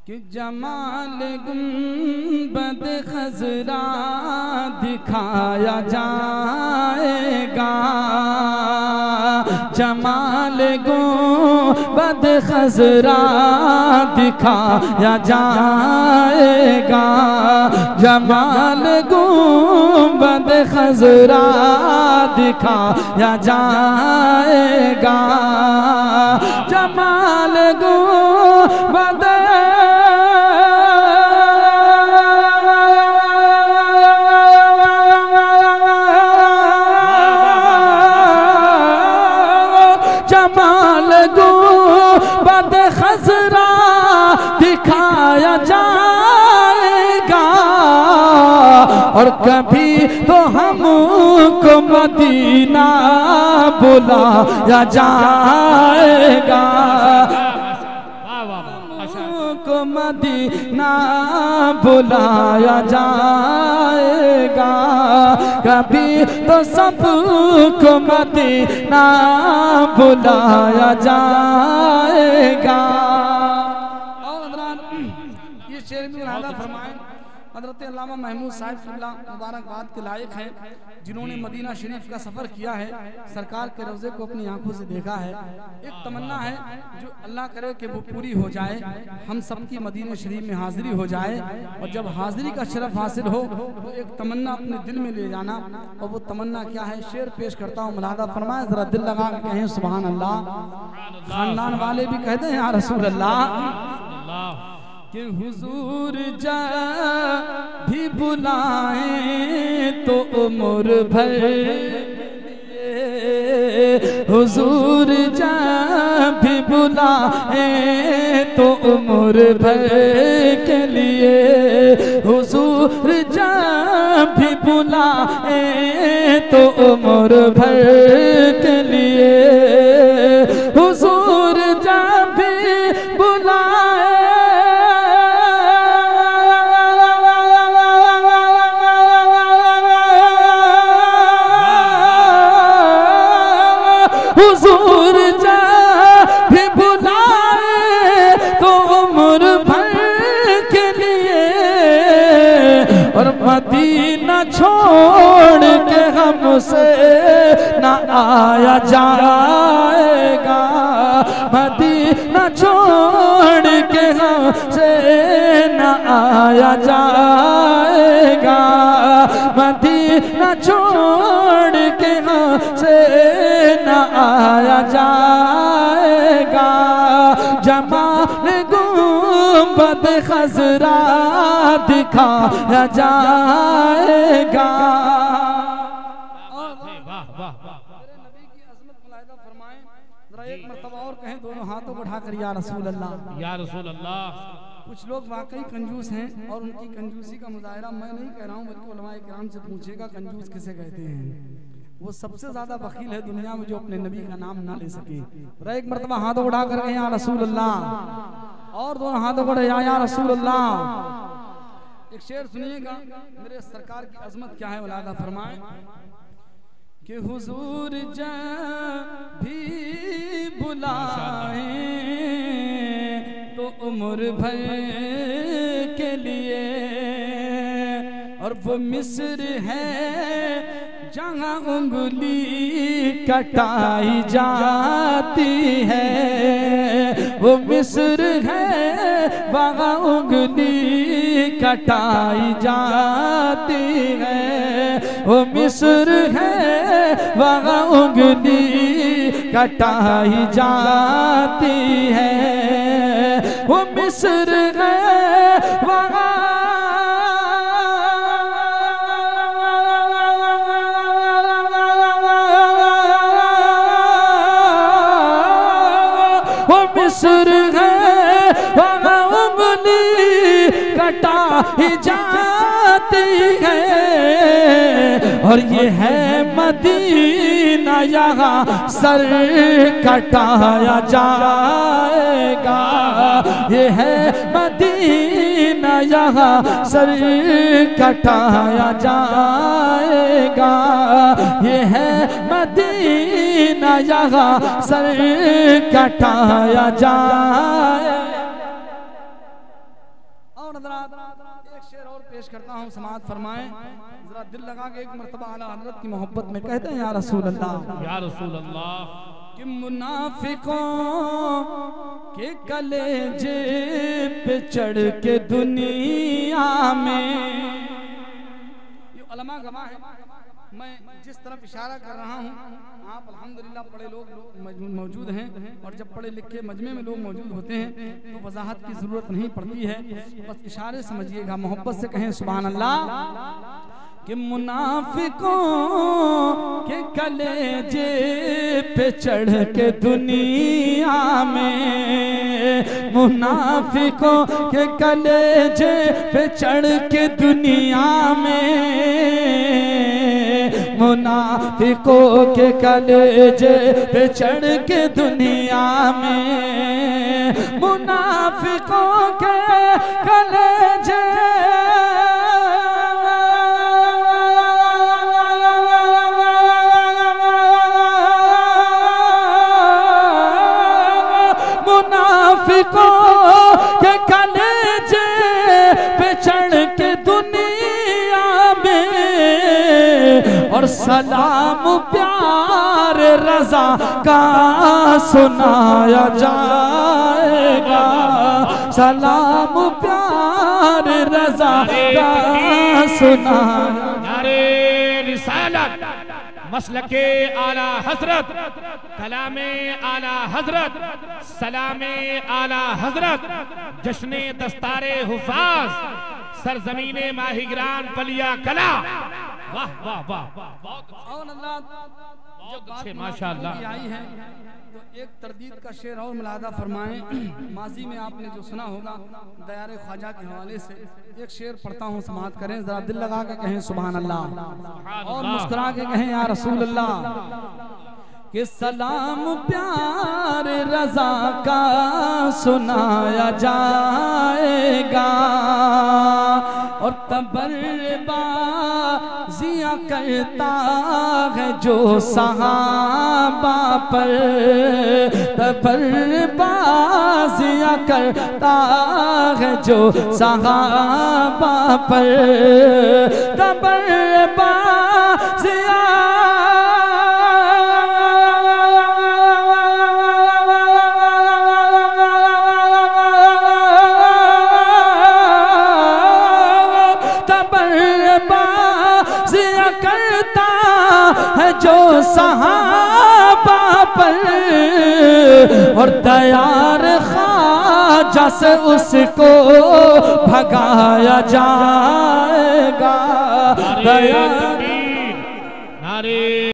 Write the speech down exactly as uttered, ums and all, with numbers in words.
कि जमाल गुंबद खजरा दिखाया जाएगा, जमाल गुंबद खजरा दिखाया जाएगा, जमाल गुंबद खजरा दिखाया जाएगा, जमाल गुंबद जमाल गुंबद खजरा दिखाया जाएगा, और कभी तो हमको मदीना बुलाया जाएगा, हमको मदीना बुलाया जाएगा, कभी तो सबको मदीना बुलाया जाएगा। और ये शेर भी मुलाहिजा फरमाएं, हज़रत अल्लामा महमूद साहब क़िबला मुबारकबाद के लायक हैं, जिन्होंने मदीना शरीफ का सफ़र किया है, सरकार के रोज़े को अपनी आंखों से देखा है। एक तमन्ना है जो अल्लाह करे कि वो पूरी हो जाए, हम सबकी मदीना शरीफ में हाज़िरी हो जाए, और जब हाज़िरी का शरफ हासिल हो तो एक तमन्ना अपने दिल में ले जाना, और वो तमन्ना क्या है, शेर पेश करता हूँ, मुलाहिजा फरमाए, ज़रा दिल लगा के कहें सुभान अल्लाह। खानदान वाले भी कहते हैं या रसूल अल्लाह, कि हुजूर जा भी बुलाएं तो उम्र भर, हुजूर जा भी बुलाएं तो उम्र भर के लिए, हुजूर जा भी बुलाएं तो उम्र भर के लिए, हुजूर जा भी बुलाएं हुजूर जा भी बुलाए तो उम्र भर के लिए, और मदीना छोड़ के हमसे न आया जाएगा, मदीना छोड़ के हमसे न आया जाएगा, मदीना छोड़ के हमसे न आया जाएगा, जमाल गुंबद खजरा दिखाया जाएगा। एक मर्तबा और कहें, दोनों हाथों को उठाकर या रसूल अल्लाह, या रसूल अल्लाह। कुछ लोग वाकई कंजूस हैं, और उनकी कंजूसी का मुजाहिरा मैं नहीं कह रहा हूँ, बल्कि उलमाए किराम से पूछेगा कंजूस किसे कहते हैं। वो सबसे ज्यादा बखील है दुनिया में जो अपने नबी का नाम ना ले सके। एक मर्तबा हाथों उठा कर कहें या रसूल अल्लाह, और दोनों हाथों को या या रसूल अल्लाह। एक शेर सुनिएगा, मेरे सरकार की अजमत क्या है, मुलाहिजा फरमाए, कि हुजूर जा भी बुलाए तो उम्र भर के लिए, और वो मिस्र है जहाँ उंगली कटाई जाती है, वो मिस्र है वहाँ उंगली कटाई जाती है, वो मिस्र है वहाँ उंगली कटाई जाती है, वो मिस्र है वहाँ मिस्र है वहाँ उंगली कटाई जाती है, और ये है मदीना यहाँ सर कटाया जाएगा, ये है मदीना यहाँ सर कटाया जाएगा, ये है मदीना यहाँ सर कटाया जाए। एक शेर और पेश करता हूँ, समाअत फरमाएं। जरा दिल लगा के एक मर्तबा आला हज़रत की मोहब्बत में कहते हैं या रसूल अल्लाह, या रसूल अल्लाह। कि मुनाफिकों के कलेजे पे चढ़ के दुनिया में, ये उलमा गवाह है, मैं जिस तरफ इशारा कर रहा हूँ आप अल्हम्दुलिल्लाह पढ़े लोग मौजूद हैं, और जब पढ़े लिखे मजमे में लोग मौजूद होते हैं तो वजाहत की ज़रूरत नहीं पड़ती है, बस इशारे समझिएगा, मोहब्बत से कहें सुभान अल्लाह। कि मुनाफिकों के कलेजे पे चढ़ के दुनिया में, मुनाफिकों के कलेजे पे चढ़ के दुनिया में, मुनाफिकों के कलेजे पे चढ़ के दुनिया में, मुनाफिकों के कलेजे मुनाफिकों के कलेजे पे चढ़ के दुनिया में, और सलाम प्यार रज़ा का सुनाया जाएगा, सलाम प्यार रज़ा का सुनाया। नारे रिसालत, मसलके आला हजरत, कलामे आला हजरत, सलामे आला हजरत, जश्ने दस्तारे हुफाज, सरजमीने माहिगरान पलिया कला। वाह वाह वाह, बहुत अच्छे माशाअल्लाह। आई है तो एक तरदीद का शेर और मुलाहदा फरमाएं। माजी में आपने जो सुना होगा दयारे ख्वाजा के हवाले से, एक शेर पढ़ता हूँ, समाअत करें, जरा दिल लगा के कहें सुभान अल्लाह, और मुस्कुरा के कहें या रसूल अल्लाह। कि सलाम प्यार रज़ा का सुनाया जाएगा, और तबर्रबाज़ियाँ करता है जो सहाबा पर, तबर्रबाज़ियाँ करता है जो सहाबा पर, तबर्रबाज़ियाँ करता है जो सहाबा पर, और तैयार ख्वाजा से उसको भगाया जाएगा। नारे